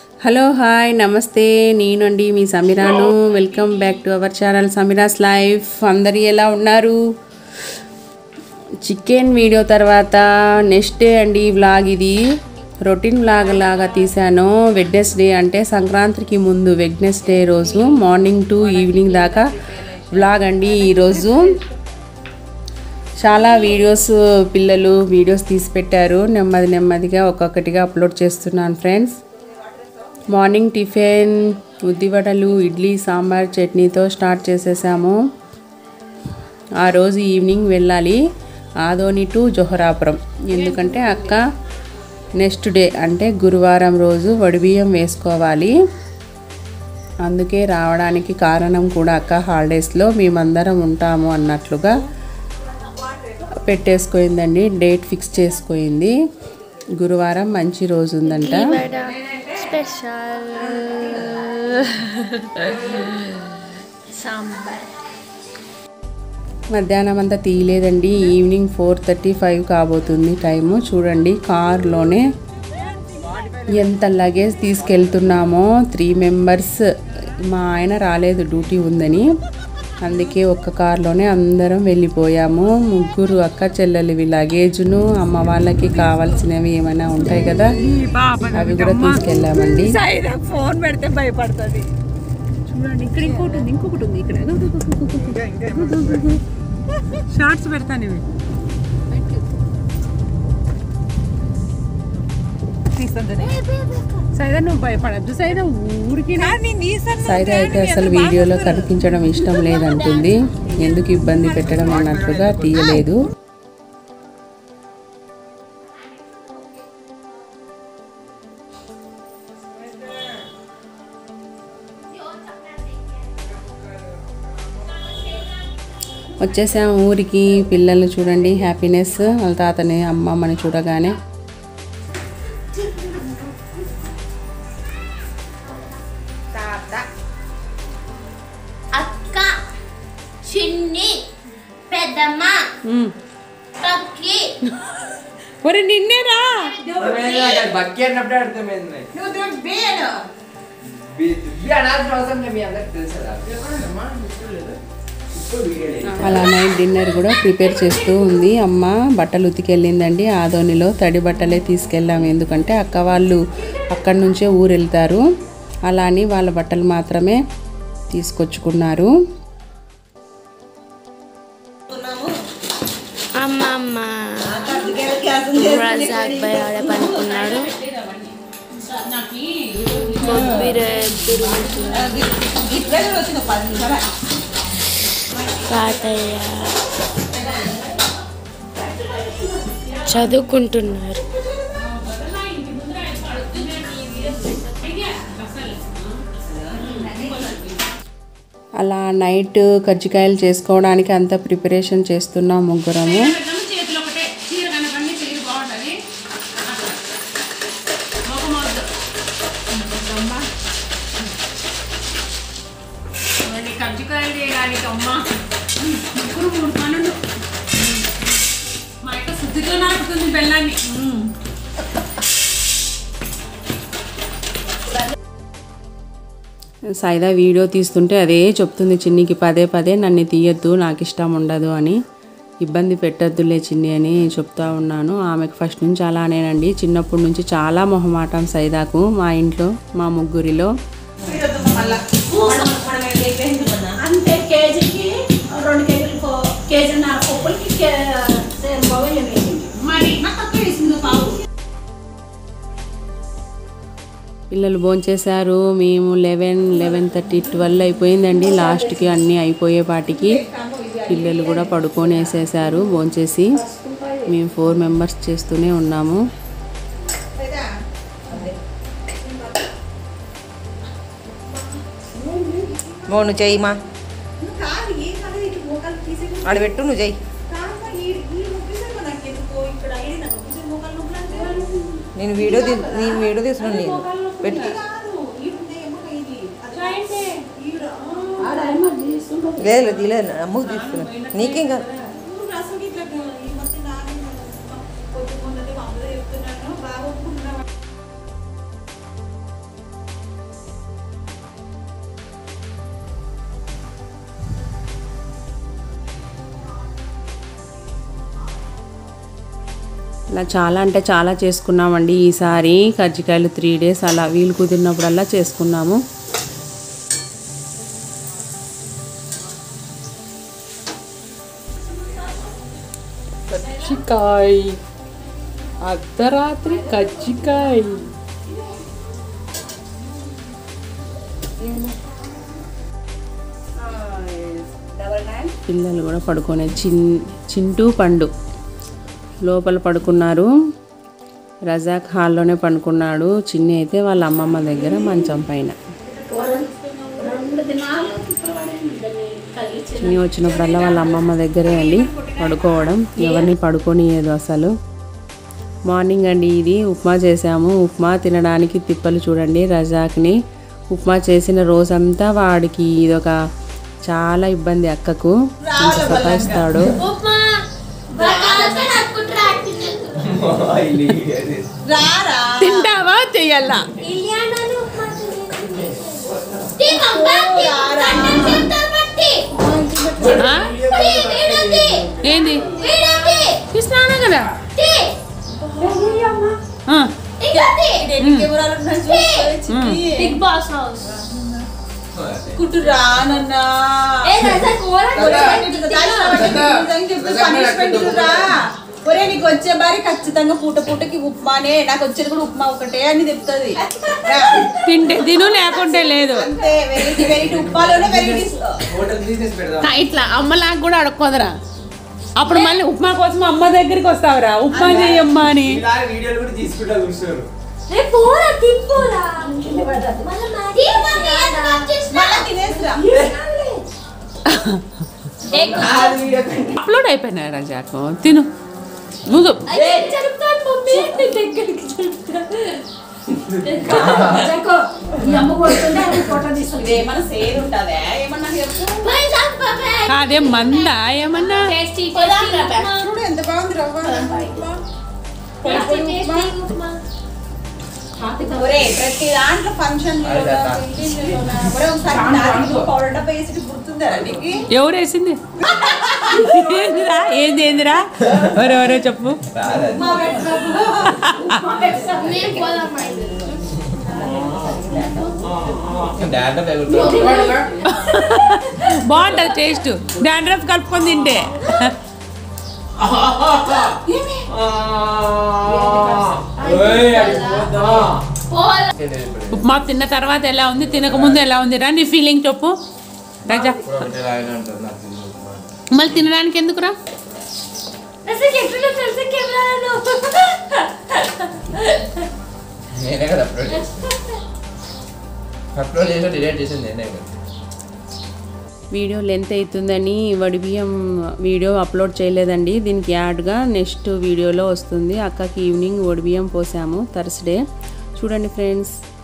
Hello hi నమస్తే నేనండి మీ సమీరాను welcome back to our channel Sameera's life. అందరూ ఎలా ఉన్నారు? చికెన్ వీడియో తర్వాత నెక్స్ట్ డే అండి వ్లాగ్. ఇది రొటీన్ వ్లాగ్ లాగా తీశాను. వెడ్నెస్డే అంటే సంక్రాంతికి ముందు వెడ్నెస్డే రోజు మార్నింగ్ టు ఈవినింగ్ దాకా వ్లాగ్ అండి. ఈరోజు చాలా వీడియోస్ పిల్లలు వీడియోస్ తీసి పెట్టారు. నెమ్మదిగా ఒక్కొక్కటిగా అప్లోడ్ చేస్తున్నాను ఫ్రెండ్స్. మార్నింగ్ టిఫిన్ ఉద్దివడలు, ఇడ్లీ, సాంబార్, చట్నీతో స్టార్ట్ చేసేసాము. ఆ రోజు ఈవినింగ్ వెళ్ళాలి ఆదోని టు జొహరాపురం. ఎందుకంటే అక్క నెక్స్ట్ డే అంటే గురువారం రోజు వడిబియ్యం వేసుకోవాలి. అందుకే రావడానికి కారణం కూడా అక్క హాలిడేస్లో మేమందరం ఉంటాము అన్నట్లుగా పెట్టేసుకుందండి. డేట్ ఫిక్స్ చేసుకుంది. గురువారం మంచి రోజు ఉందంట. స్పెషల్ సాంబార్. మధ్యాహ్నం అంతా తీయలేదండి. ఈవినింగ్ 4:35 కాబోతుంది టైము. చూడండి కార్లోనే ఎంత లగేజ్ తీసుకెళ్తున్నామో. 3 మెంబర్స్. మా ఆయన రాలేదు, డ్యూటీ ఉందని. అందుకే ఒక్క కార్లోనే అందరం వెళ్ళిపోయాము. 3 అక్క చెల్లెలివి లగేజ్ను అమ్మ వాళ్ళకి కావాల్సినవి ఏమైనా ఉంటాయి కదా, అవి కూడా తీసుకెళ్ళామండి. ఫోన్ పెడితే భయపడుతుంది. చూడండి ఇక్కడ ఇంకొకటి ఉంది ఇక్కడ షార్ట్స్ పెడతాను. ఇవి సైదా నువ్వు భయపడద్దు. సైదా ఊరికి సైదా అయితే అసలు వీడియోలో కనిపించడం ఇష్టం లేదంటుంది. ఎందుకు ఇబ్బంది పెట్టడం అన్నట్లుగా తీయలేదు. వచ్చేసాం ఊరికి. పిల్లలు చూడండి హ్యాపీనెస్. వాళ్ళ తాతని అమ్మమ్మని చూడగానే అక్క, చిన్ని, పెద్దమ్మ, పక్కి. ఒరే నిన్నేరా అలా నైట్ డిన్నర్ కూడా ప్రిపేర్ చేస్తూ ఉంది అమ్మ. బట్టలు ఉతికెళ్ళిందండి. ఆదోనిలో తడి బట్టలే తీసుకెళ్ళాము. ఎందుకంటే అక్క వాళ్ళు అక్కడి నుంచే ఊరు వెళ్తారు. అలా అని వాళ్ళ బట్టలు మాత్రమే తీసుకొచ్చుకున్నారు. అమ్మమ్మ రజాక్ భయ్ ఆడ పనుకున్నాడు. కొబ్బరి తాతయ్య చదువుకుంటున్నారు. అలా నైట్ కజ్జికాయలు చేసుకోవడానికి అంత ప్రిపరేషన్ చేస్తున్నాం ముగ్గురము. కజ్జికాయలు చేయడానికి అమ్మ ముగ్గురు 3 పనులు. మా యొక్క శుద్ధితో నాకుతుంది బెల్లాన్ని. సైదా వీడియో తీస్తుంటే అదే చెప్తుంది చిన్నికి పదే నన్ను తీయద్దు, నాకు ఇష్టం ఉండదు అని. ఇబ్బంది పెట్టద్దులే చిన్ని అని చెప్తా ఉన్నాను. ఆమెకు ఫస్ట్ నుంచి అలానేనండి. చిన్నప్పటి నుంచి చాలా మొహమాటం సైదాకు. మా ఇంట్లో మా ముగ్గురిలో అంటే కేజీకి 2 కేజీలు నా పప్పులకి మరి తక్కువ వేసింది పావు. పిల్లలు భోంచేశారు. మేము 11:30, 12 అయిపోయిందండి. లాస్ట్కి అన్నీ అయిపోయేపాటికి పిల్లలు కూడా పడుకొని వేసేసారు భోంచేసి. మేము 4 మెంబర్స్ చేస్తూనే ఉన్నాము. నువ్వు చెయ్యమా ఆడబెట్టు, నువ్వు చెయ్యి. నేను వీడియో తీసుకున్నాను. నేను పెట్టు. లేదు అమ్మకు తీసుకున్నాను. నీకేం కాదు. ఇలా చాలా అంటే చాలా చేసుకున్నామండి ఈసారి కజ్జికాయలు 3 days అలా వీలు కుదిరినప్పుడల్లా చేసుకున్నాము. కజ్జికాయ అర్ధరాత్రి కజ్జికాయ. పిల్లలు కూడా పడుకునే చింటూ పండు లోపల పడుకున్నారు. రజాక్ హాల్లోనే పడుకున్నాడు. చిన్ని అయితే వాళ్ళ అమ్మమ్మ దగ్గర మంచం పైన. చిన్ని వచ్చినప్పుడల్లా వాళ్ళ అమ్మమ్మ దగ్గరే అండి పడుకోవడం. ఎవరిని పడుకోనియదు అసలు. మార్నింగ్ అండి ఇది ఉప్మా చేసాము. ఉప్మా తినడానికి తిప్పలు చూడండి. రజాక్ని ఉప్మా చేసిన రోజంతా వాడికి ఇదొక చాలా ఇబ్బంది. అక్కకు సతాయిస్తాడు. తింటావా చెయ్యాలా? ఏంది ఇస్తానా కదా? బిగ్ బాస్ హౌస్ కుట్టురా నన్నా ఒరే నీకు వచ్చే బారి ఖచ్చితంగా పూట పూటకి ఉప్మానే, నాకు వచ్చేది కూడా ఉప్మా ఒకటే అని చెప్తుంది. తింటే తిను లేకుంటే లేదు. అంతే వెరైటీ వెరైటీ ఉప్మాలోనే వెరైటీస్. ఇట్లా అమ్మలాగా కూడా అడుక్కోదరా. అప్పుడు మళ్ళీ ఉప్మా కోసం అమ్మ దగ్గరికి వస్తావురా ఉప్మా చేయమ్మా అని. వీడియోలు కూడా తీసుకుంటా కూర్చోరు. అప్లోడ్ అయిపోయినాయి రజాకు. తిను నువ్వు అదే మందా ఏమన్నా ఎంత బాగుంది రవ్వ. ప్రతి దాంట్లో ఫంక్షన్ పౌడర్ డబ్బా వేసి గుర్తుందా నీకు? ఎవరు వేసింది? ఏందిరా ఏంది ఏందిరా ఎవరెవరో చెప్పు. బాగుంటుంది టేస్ట్. డాండ్రఫ్ కలుపుకొని తింటే. ఉప్మా తిన్న తర్వాత ఎలా ఉంది, తినక ముందు ఎలా ఉంది రా నీ ఫీలింగ్ చెప్పు రాజా. మళ్ళీ తినడానికి ఎందుకురా? నేనే కదా అప్లోడ్ చేసి డిలీట్ చేసింది నేనే కదా. వీడియో లెంత్ అవుతుందని వడిబియ్యం వీడియో అప్లోడ్ చేయలేదండి. దీనికి యాడ్గా నెక్స్ట్ వీడియోలో వస్తుంది. అక్కకి ఈవినింగ్ వడిబియ్యం పోసాము థర్స్డే. చూడండి ఫ్రెండ్స్.